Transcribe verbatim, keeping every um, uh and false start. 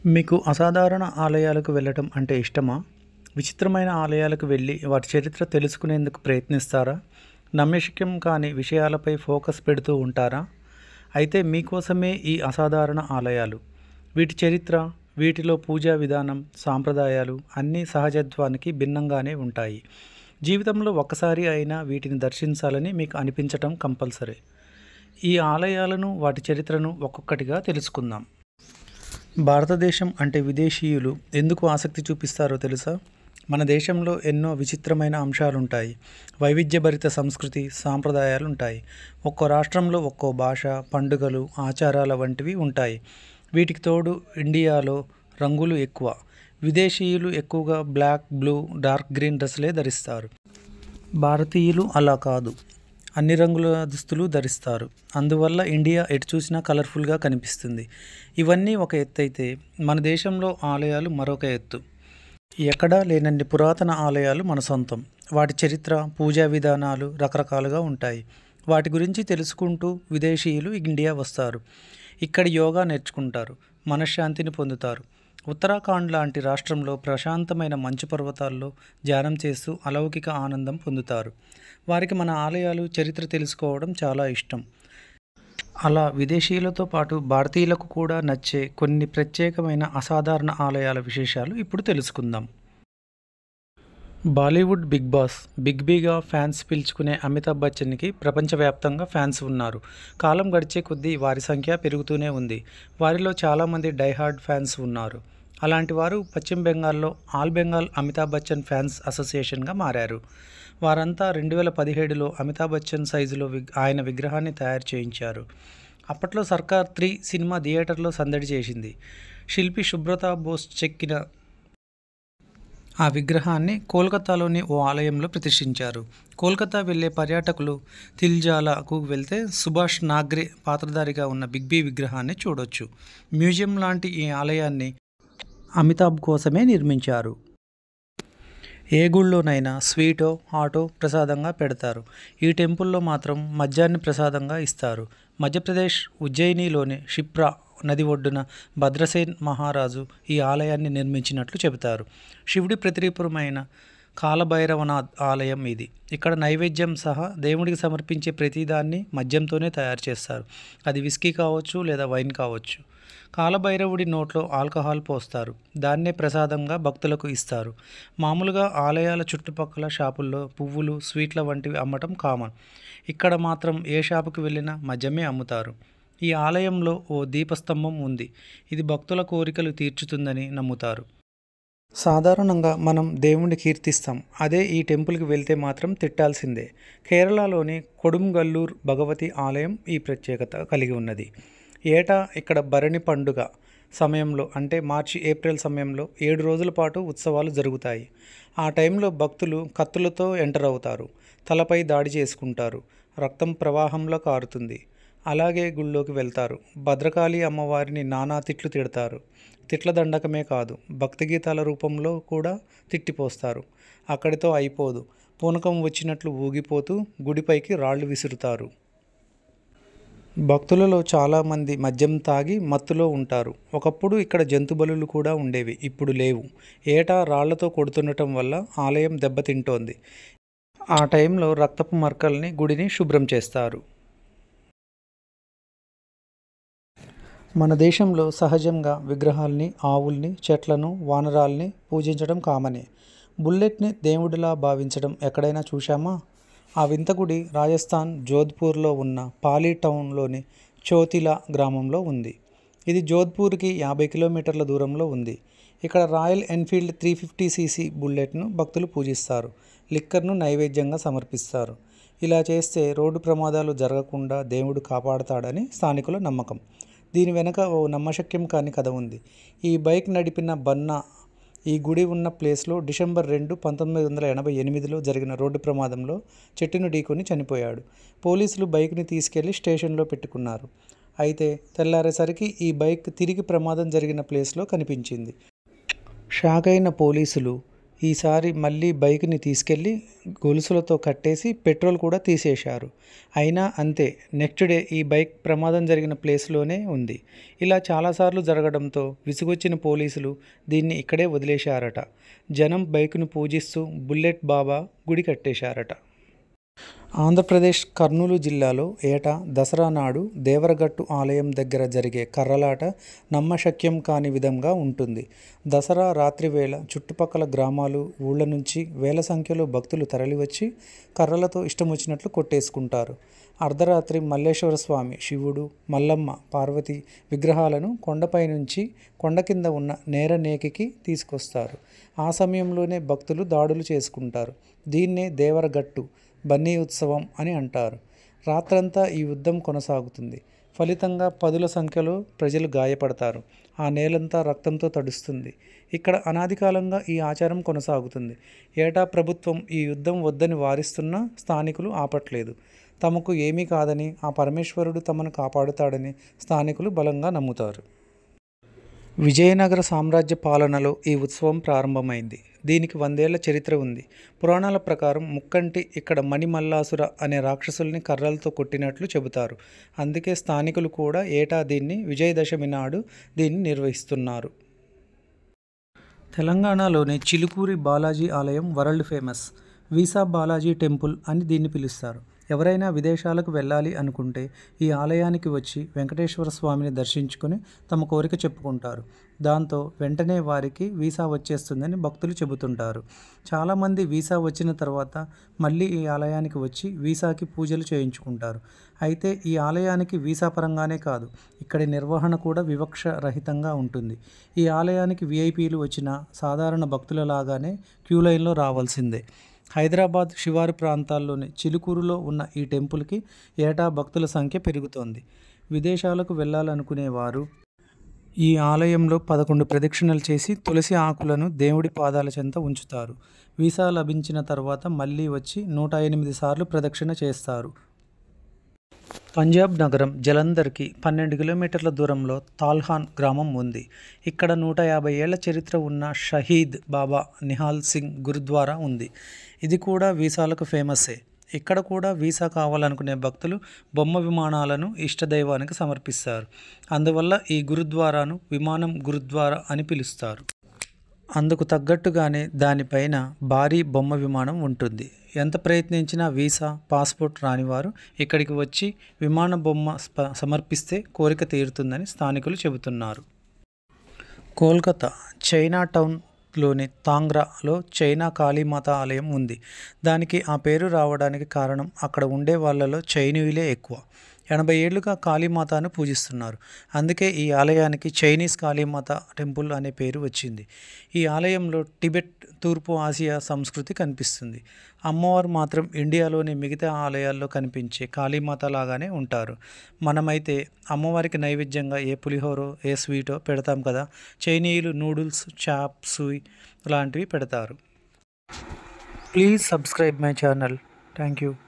మీకు అసాధారణ ఆలయాలకు వెళ్ళటం అంటే ఇష్టమా? విచిత్రమైన ఆలయాలకు వెళ్ళి వాటి చరిత్ర తెలుసుకునేందుకు ప్రయత్నిస్తారా? నమ్మశక్యం కాని విషయాలపై ఫోకస్ పెడుతూ ఉంటారా? అయితే మీకోసమే ఈ అసాధారణ ఆలయాలు. వీటి చరిత్ర, వీటిలో పూజా విధానం, సాంప్రదాయాలు అన్నీ సహజత్వానికి భిన్నంగానే ఉంటాయి. జీవితంలో ఒక్కసారి అయినా వీటిని దర్శించాలని మీకు అనిపించటం కంపల్సరీ. ఈ ఆలయాలను, వాటి చరిత్రను ఒక్కొక్కటిగా తెలుసుకుందాం. భారతదేశం అంటే విదేశీయులు ఎందుకు ఆసక్తి చూపిస్తారో తెలుసా? మన దేశంలో ఎన్నో విచిత్రమైన అంశాలుంటాయి. వైవిధ్యభరిత సంస్కృతి, సాంప్రదాయాలుంటాయి. ఒక్కో రాష్ట్రంలో ఒక్కో భాష, పండుగలు, ఆచారాల వంటివి ఉంటాయి. వీటికి తోడు ఇండియాలో రంగులు ఎక్కువ. విదేశీయులు ఎక్కువగా బ్లాక్, బ్లూ, డార్క్ గ్రీన్ డ్రెస్సులే ధరిస్తారు. భారతీయులు అలా కాదు, అన్ని రంగుల దుస్తులు ధరిస్తారు. అందువల్ల ఇండియా ఎటు చూసినా కలర్ఫుల్గా కనిపిస్తుంది. ఇవన్నీ ఒక ఎత్తు అయితే, మన దేశంలో ఆలయాలు మరొక ఎత్తు. ఎక్కడా లేనన్ని పురాతన ఆలయాలు మన సొంతం. వాటి చరిత్ర, పూజా విధానాలు రకరకాలుగా ఉంటాయి. వాటి గురించి తెలుసుకుంటూ విదేశీయులు ఇండియా వస్తారు. ఇక్కడ యోగా నేర్చుకుంటారు, మనశ్శాంతిని పొందుతారు. ఉత్తరాఖండ్ లాంటి రాష్ట్రంలో ప్రశాంతమైన మంచు పర్వతాల్లో ధ్యానం చేస్తూ అలౌకిక ఆనందం పొందుతారు. వారికి మన ఆలయాలు, చరిత్ర తెలుసుకోవడం చాలా ఇష్టం. అలా విదేశీయులతో పాటు భారతీయులకు కూడా నచ్చే కొన్ని ప్రత్యేకమైన అసాధారణ ఆలయాల విశేషాలు ఇప్పుడు తెలుసుకుందాం. బాలీవుడ్ బిగ్ బాస్, బిగ్ బీగా ఫ్యాన్స్ పిలుచుకునే అమితాబ్ బచ్చన్కి ప్రపంచవ్యాప్తంగా ఫ్యాన్స్ ఉన్నారు. కాలం గడిచే కొద్దీ వారి సంఖ్య పెరుగుతూనే ఉంది. వారిలో చాలామంది డైహార్డ్ ఫ్యాన్స్ ఉన్నారు. అలాంటి వారు పశ్చిమ బెంగాల్లో ఆల్ బెంగాల్ అమితాబ్ బచ్చన్ ఫ్యాన్స్ అసోసియేషన్గా మారారు. వారంతా రెండు వేల పదిహేడులో అమితాబ్ బచ్చన్ సైజులో విగ్ ఆయన విగ్రహాన్ని తయారు చేయించారు. అప్పట్లో సర్కార్ త్రీ సినిమా థియేటర్లో సందడి చేసింది. శిల్పి సుబ్రతా బోస్ చెక్కిన ఆ విగ్రహాన్ని కోల్కతాలోని ఓ ఆలయంలో ప్రతిష్ఠించారు. కోల్కతా వెళ్లే పర్యాటకులు తిల్జాలకు వెళ్తే సుభాష్ నాగ్రే పాత్రధారిగా ఉన్న బిగ్ బీ విగ్రహాన్ని చూడొచ్చు. మ్యూజియం లాంటి ఈ ఆలయాన్ని అమితాబ్ కోసమే నిర్మించారు. ఏ గుళ్ళోనైనా స్వీటో, హాటో ప్రసాదంగా పెడతారు. ఈ టెంపుల్లో మాత్రం మద్యాన్ని ప్రసాదంగా ఇస్తారు. మధ్యప్రదేశ్ ఉజ్జయినిలోని క్షిప్రా నది ఒడ్డున భద్రసేన్ మహారాజు ఈ ఆలయాన్ని నిర్మించినట్లు చెబుతారు. శివుడి ప్రతిరూపమైన కాలభైరవనాథ్ ఆలయం ఇది. ఇక్కడ నైవేద్యం సహా దేవుడికి సమర్పించే ప్రతిదాన్ని మద్యంతోనే తయారు చేస్తారు. అది విస్కీ కావచ్చు లేదా వైన్ కావచ్చు. కాలభైరవుడి నోట్లో ఆల్కహాల్ పోస్తారు. దాన్నే ప్రసాదంగా భక్తులకు ఇస్తారు. మామూలుగా ఆలయాల చుట్టుపక్కల షాపుల్లో పువ్వులు, స్వీట్ల వంటివి అమ్మటం కామన్. ఇక్కడ మాత్రం ఏ షాపుకి వెళ్ళినా మద్యమే అమ్ముతారు. ఈ ఆలయంలో ఓ దీపస్తంభం ఉంది. ఇది భక్తుల కోరికలు తీర్చుతుందని నమ్ముతారు. సాధారణంగా మనం దేవుణ్ణి కీర్తిస్తాం. అదే ఈ టెంపుల్కి వెళ్తే మాత్రం తిట్టాల్సిందే. కేరళలోని కొడుంగల్లూర్ భగవతి ఆలయం ఈ ప్రత్యేకత కలిగి ఉన్నది. ఏటా ఇక్కడ భరణి పండుగ సమయంలో, అంటే మార్చి ఏప్రిల్ సమయంలో ఏడు రోజుల పాటు ఉత్సవాలు జరుగుతాయి. ఆ టైంలో భక్తులు కత్తులతో ఎంటర్ అవుతారు. తలపై దాడి చేసుకుంటారు. రక్తం ప్రవాహంలో కారుతుంది. అలాగే గుళ్ళోకి వెళ్తారు. భద్రకాళి అమ్మవారిని నానా తిట్లు తిడతారు. తిట్ల దండకమే కాదు, భక్తి గీతాల రూపంలో కూడా తిట్టిపోస్తారు. అక్కడితో అయిపోదు. పూనకం వచ్చినట్లు ఊగిపోతూ గుడిపైకి రాళ్లు విసురుతారు. భక్తులలో చాలామంది మద్యం తాగి మత్తులో ఉంటారు. ఒకప్పుడు ఇక్కడ జంతు బలులు కూడా ఉండేవి, ఇప్పుడు లేవు. ఏటా రాళ్లతో కొడుతుండటం వల్ల ఆలయం దెబ్బతింటోంది. ఆ టైంలో రక్తపు మరకల్ని గుడిని శుభ్రం చేస్తారు. మన దేశంలో సహజంగా విగ్రహాల్ని, ఆవుల్ని, చెట్లను, వానరాల్ని పూజించడం కామనే. బుల్లెట్ని దేవుడిలా భావించడం ఎక్కడైనా చూశామా? ఆ వింత గుడి రాజస్థాన్ జోధ్పూర్లో ఉన్న పాలీ టౌన్లోని చోతిలా గ్రామంలో ఉంది. ఇది జోధ్పూర్కి యాభై కిలోమీటర్ల దూరంలో ఉంది. ఇక్కడ royal enfield three fifty CC బుల్లెట్ను భక్తులు పూజిస్తారు. లిక్కర్ను నైవేద్యంగా సమర్పిస్తారు. ఇలా చేస్తే రోడ్డు ప్రమాదాలు జరగకుండా దేవుడు కాపాడతాడని స్థానికుల నమ్మకం. దీని వెనక ఓ నమ్మశక్యం కాని కథ ఉంది. ఈ బైక్ నడిపిన బన్నా ఈ గుడి ఉన్న ప్లేస్లో డిసెంబర్ రెండు పంతొమ్మిది వందల ఎనభై ఎనిమిదిలో జరిగిన రోడ్డు ప్రమాదంలో చెట్టును ఢీకొని చనిపోయాడు. పోలీసులు బైక్ని తీసుకెళ్లి స్టేషన్లో పెట్టుకున్నారు. అయితే తెల్లారేసరికి ఈ బైక్ తిరిగి ప్రమాదం జరిగిన ప్లేస్లో కనిపించింది. షాక్ అయిన పోలీసులు ఈసారి మళ్ళీ బైక్ని తీసుకెళ్ళి గొలుసులతో కట్టేసి పెట్రోల్ కూడా తీసేశారు. అయినా అంతే, నెక్స్ట్ డే ఈ బైక్ ప్రమాదం జరిగిన ప్లేస్లోనే ఉంది. ఇలా చాలాసార్లు జరగడంతో విసుగొచ్చిన పోలీసులు దీన్ని ఇక్కడే వదిలేశారట. జనం బైక్ను పూజిస్తూ బుల్లెట్ బాబా గుడి కట్టేశారట. ఆంధ్రప్రదేశ్ కర్నూలు జిల్లాలో ఏటా దసరా నాడు దేవరగట్టు ఆలయం దగ్గర జరిగే కర్రలాట నమ్మశక్యం కాని విధంగా ఉంటుంది. దసరా రాత్రి వేళ చుట్టుపక్కల గ్రామాలు, ఊళ్ళ నుంచి వేల సంఖ్యలో భక్తులు తరలివచ్చి కర్రలతో ఇష్టం వచ్చినట్లు కొట్టేసుకుంటారు. అర్ధరాత్రి మల్లేశ్వర స్వామి, శివుడు, మల్లమ్మ, పార్వతి విగ్రహాలను కొండపై నుంచి కొండ కింద ఉన్న నేరనేకికి తీసుకొస్తారు. ఆ సమయంలోనే భక్తులు దాడులు చేసుకుంటారు. దీన్నే దేవరగట్టు బన్నీ ఉత్సవం అని అంటారు. రాత్రంతా ఈ యుద్ధం కొనసాగుతుంది. ఫలితంగా పదుల సంఖ్యలో ప్రజలు గాయపడతారు. ఆ నేలంతా రక్తంతో తడుస్తుంది. ఇక్కడ అనాది కాలంగా ఈ ఆచారం కొనసాగుతుంది. ఏటా ప్రభుత్వం ఈ యుద్ధం వద్దని వారిస్తున్నా స్థానికులు ఆపట్లేదు. తమకు ఏమీ కాదని, ఆ పరమేశ్వరుడు తమను కాపాడుతాడని స్థానికులు బలంగా నమ్ముతారు. విజయనగర సామ్రాజ్య పాలనలో ఈ ఉత్సవం ప్రారంభమైంది. దీనికి వందేళ్ల చరిత్ర ఉంది. పురాణాల ప్రకారం ముక్కంటి ఇక్కడ మణిమల్లాసుర అనే రాక్షసుల్ని కర్రలతో కొట్టినట్లు చెబుతారు. అందుకే స్థానికులు కూడా ఏటా దీన్ని విజయదశమి నాడు దీన్ని నిర్వహిస్తున్నారు. తెలంగాణలోని చిలుకూరి బాలాజీ ఆలయం world famous. Visa Balaji temple అని దీన్ని పిలుస్తారు. ఎవరైనా విదేశాలకు వెళ్ళాలి అనుకుంటే ఈ ఆలయానికి వచ్చి వెంకటేశ్వర స్వామిని దర్శించుకొని తమ కోరిక చెప్పుకుంటారు. దాంతో వెంటనే వారికి వీసా వచ్చేస్తుందని భక్తులు చెబుతుంటారు. చాలామంది వీసా వచ్చిన తర్వాత మళ్ళీ ఈ ఆలయానికి వచ్చి వీసాకి పూజలు చేయించుకుంటారు. అయితే ఈ ఆలయానికి వీసా పరంగానే కాదు, ఇక్కడి నిర్వహణ కూడా వివక్ష రహితంగా ఉంటుంది. ఈ ఆలయానికి వీఐపీలు వచ్చిన సాధారణ భక్తులలాగానే క్యూ లైన్లో రావాల్సిందే. హైదరాబాద్ శివారు ప్రాంతాల్లోని చిలుకూరులో ఉన్న ఈ టెంపుల్కి ఏటా భక్తుల సంఖ్య పెరుగుతోంది. విదేశాలకు వెళ్ళాలనుకునేవారు ఈ ఆలయంలో పదకొండు ప్రదక్షిణలు చేసి తులసి ఆకులను దేవుడి పాదాల చెంత ఉంచుతారు. వీసా లభించిన తర్వాత మళ్ళీ వచ్చి నూట ఎనిమిది సార్లు ప్రదక్షిణ చేస్తారు. పంజాబ్ నగరం జలంధర్కి పన్నెండు కిలోమీటర్ల దూరంలో తాల్హాన్ గ్రామం ఉంది. ఇక్కడ నూట యాభై ఏళ్ల చరిత్ర ఉన్న షహీద్ బాబా నిహాల్ సింగ్ గురుద్వారా ఉంది. ఇది కూడా వీసాలకు ఫేమస్సే. ఇక్కడ కూడా వీసా కావాలనుకునే భక్తులు బొమ్మ విమానాలను ఇష్టదైవానికి సమర్పిస్తారు. అందువల్ల ఈ గురుద్వారాను విమానం గురుద్వారా అని పిలుస్తారు. అందుకు తగ్గట్టుగానే దానిపైన భారీ బొమ్మ విమానం ఉంటుంది. ఎంత ప్రయత్నించినా వీసా, పాస్పోర్ట్ రానివారు ఇక్కడికి వచ్చి విమాన బొమ్మ సమర్పిస్తే కోరిక తీరుతుందని స్థానికులు చెబుతున్నారు. కోల్కతా చైనా టౌన్లోని తాంగ్రాలో చైనా కాళీమాత ఆలయం ఉంది. దానికి ఆ పేరు రావడానికి కారణం అక్కడ ఉండే వాళ్ళలో చైనీయులే ఎక్కువ. ఎనభై ఏళ్లుగా కాళీమాతను పూజిస్తున్నారు. అందుకే ఈ ఆలయానికి చైనీస్ కాళీమాత టెంపుల్ అనే పేరు వచ్చింది. ఈ ఆలయంలో టిబెట్, తూర్పు ఆసియా సంస్కృతి కనిపిస్తుంది. అమ్మవారు మాత్రం ఇండియాలోని మిగతా ఆలయాల్లో కనిపించే కాళీమాత లాగానే ఉంటారు. మనమైతే అమ్మవారికి నైవేద్యంగా ఏ పులిహోరో ఏ స్వీటో పెడతాం కదా, చైనీయులు నూడిల్స్, చాప్ సూయ్ లాంటివి పెడతారు. Please subscribe my channel. Thank you.